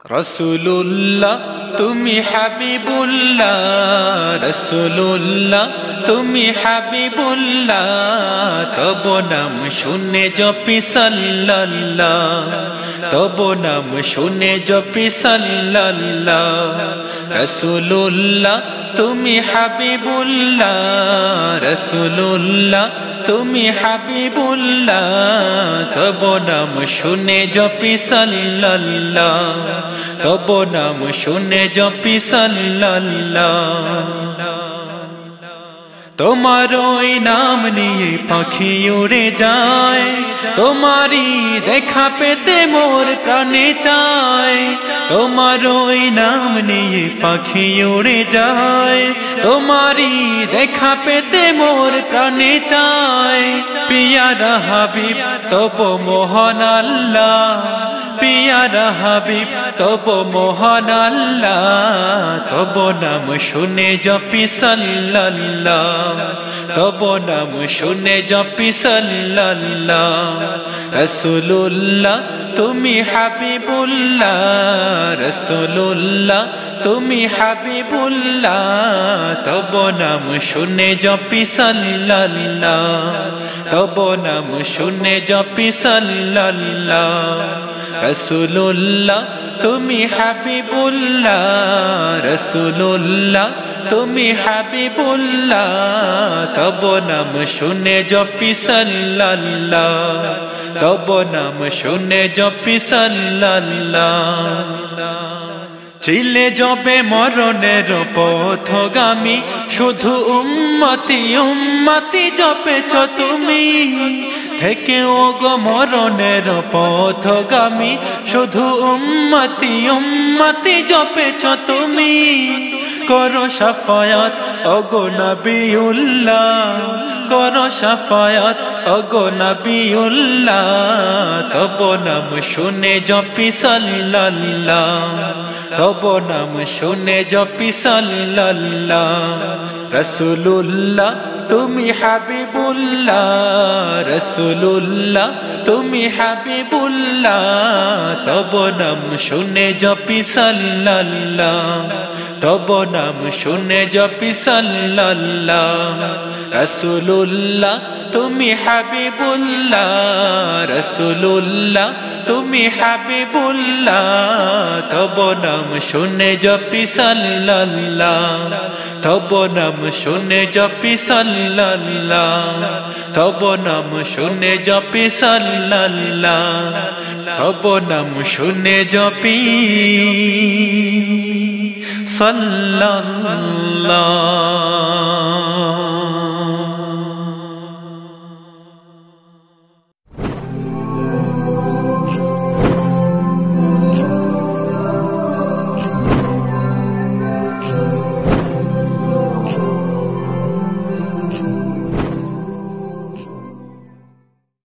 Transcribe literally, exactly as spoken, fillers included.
রসুলুল্লাহ তুমি হাবিবুল্লাহ, রসুলুল্লাহ তুমি হাবিবুল্লাহ, তব নাম শুনে জপি সাল্লাল্লাহ, তব নাম শুনে জপি সাল্লাল্লাহ। রসুলুল্লাহ তুমি হাবিবুল্লাহ, রসুলুল্লাহ তুমি হাবিবুল্লাহ, তব নাম শুনে জপি সাল্লাল্লাহ, তব নাম শুনে জপি সাল্লাল্লাহ। তোমার ওই নাম নিয়ে পাখি উড়ে যায়, তোমারই দেখা পেতে মোর প্রাণে চায়। তোমার ওই নাম নিয়ে পাখি উড়ে যায়, তোমারই দেখা পেতে মোর প্রাণে চায়। পিয়ারা হাবিব তব মহান আল্লাহ, পিয়ারা হাবিব তব মহান আল্লাহ, তব নাম শুনে জপি সাল্লাল্লাহ, তব নাম শুনে জপি সাল্লাল্লাহ। রসুলুল্লাহ তুমি হাবিবুল্লাহ, রসুলুল্লাহ তুমি হাবিবুল্লাহ, তব নাম শুনে জপি সাল্লাল্লাহ, তব নাম শুনে জপি সাল্লাল্লাহ। রসুলুল্লাহ তুমি হাবিবুল্লাহ, রসুলুল্লাহ তুমি হাবিবুল্লাহ, তব নাম শুনে জপি সাল্লাল্লাহ, তব নাম শুনে জপি সাল্লাল্লাহ। চিলে জবে মরণের পথগামী, শুধু উম্মতি উম্মতি জপেছ তুমি। থেকে ও গো মরণের পথগামী, শুধু উম্মতি উম্মতি জপেছ তুমি। করো শাফায়াত ওগো নবিউল্লাহ, করো শাফায়াত ওগো নবিউল্লাহ, তব নাম শুনে জপি সাল্লাল্লাহ, তব নাম শুনে জপি সাল্লাল্লাহ। রসুলুল্লাহ তুমি হাবিবুল্লাহ, রসুলুল্লাহ তুমি হাবিবুল্লাহ, তব নাম শুনে জপি সাল্লাল্লাহ, তব নাম শুনে জপি সাল্লাল্লাহ। রসুলুল্লাহ তুমি হাবিবুল্লাহ, রসুলুল্লাহ তুমি হাবিবুল্লাহ, তব নাম শুনে জপি সাল্লাল্লাহ, তব নাম শুনে জপি সাল্লাল্লাহ, তব নাম শুনে জপি সাল্লাল্লাহ, তব নাম শুনে জপি সাল্লাল্লাহ।